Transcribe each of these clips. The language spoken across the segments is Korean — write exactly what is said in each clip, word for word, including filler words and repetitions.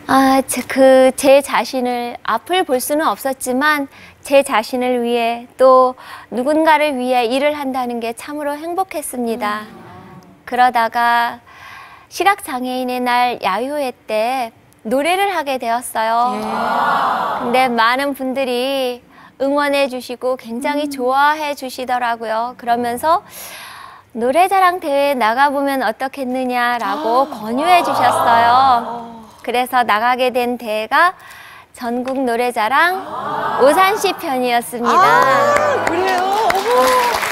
아, 그 제 자신을 앞을 볼 수는 없었지만 제 자신을 위해 또 누군가를 위해 일을 한다는 게 참으로 행복했습니다. 그러다가 시각장애인의 날 야유회 때 노래를 하게 되었어요. 근데 많은 분들이 응원해 주시고 굉장히 좋아해 주시더라고요. 그러면서 노래자랑 대회에 나가보면 어떻겠느냐라고 권유해 주셨어요. 그래서 나가게 된 대회가 전국 노래자랑 오산시 편이었습니다. 아, 그래요? 어머.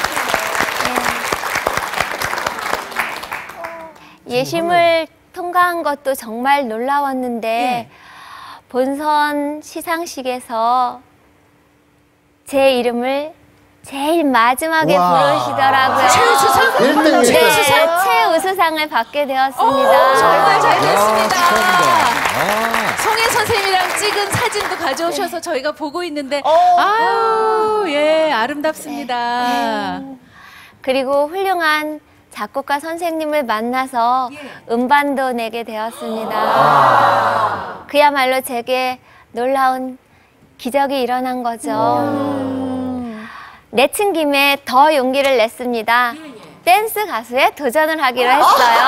네. 예심을 통과한 것도 정말 놀라웠는데 네. 본선 시상식에서 제 이름을 제일 마지막에 우와. 부르시더라고요. 최우수상? 일 등, 일 등. 네, 최우수상을 받게 되었습니다. 오, 정말 잘 됐습니다. 아. 성혜 선생님이랑 찍은 사진도 가져오셔서 저희가 보고 있는데 어. 아유, 예, 아름답습니다. 네. 그리고 훌륭한 작곡가 선생님을 만나서 음반도 내게 되었습니다. 그야말로 제게 놀라운 기적이 일어난 거죠. 음. 내친 김에 더 용기를 냈습니다. 댄스 가수에 도전을 하기로 했어요.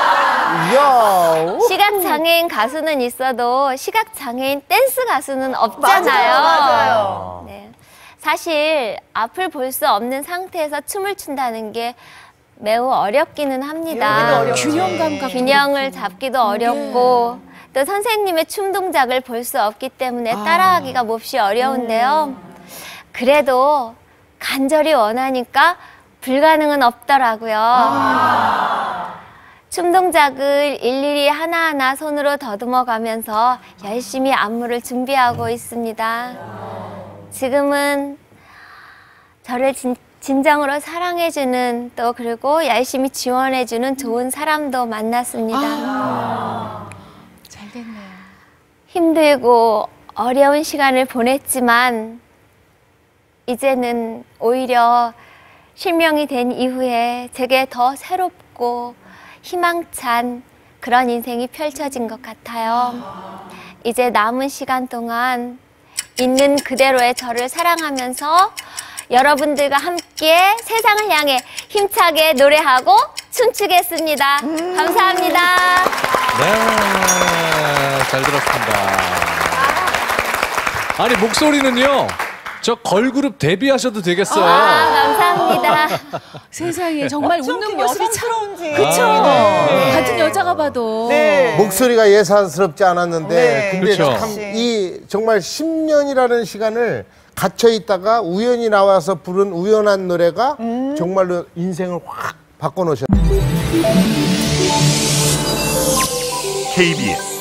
시각장애인 가수는 있어도 시각장애인 댄스 가수는 없잖아요. 맞아요, 맞아요. 네. 사실 앞을 볼 수 없는 상태에서 춤을 춘다는 게 매우 어렵기는 합니다. 균형 감각 균형을 잡기도 어렵고 또 선생님의 춤 동작을 볼 수 없기 때문에 따라하기가 몹시 어려운데요. 그래도 간절히 원하니까 불가능은 없더라고요. 춤 동작을 일일이 하나하나 손으로 더듬어 가면서 열심히 안무를 준비하고 있습니다. 지금은 저를 진, 진정으로 사랑해주는 또 그리고 열심히 지원해주는 좋은 사람도 만났습니다. 아, 잘 됐네요. 힘들고 어려운 시간을 보냈지만 이제는 오히려 실명이 된 이후에 제게 더 새롭고 희망찬 그런 인생이 펼쳐진 것 같아요. 이제 남은 시간 동안 있는 그대로의 저를 사랑하면서 여러분들과 함께 세상을 향해 힘차게 노래하고 춤추겠습니다. 음 감사합니다. 네, 잘 들었습니다. 아니, 목소리는요, 저 걸그룹 데뷔하셔도 되겠어요. 아, 감사합니다. 세상에 정말 웃는 모습이 참 여성스러운지. 그쵸? 네. 같은 여자가 봐도 네. 목소리가 예사스럽지 않았는데 네. 근데 그쵸. 참 이 정말 십 년이라는 시간을 갇혀 있다가 우연히 나와서 부른 우연한 노래가 정말로 인생을 확 바꿔놓으셨어요. 케이비에스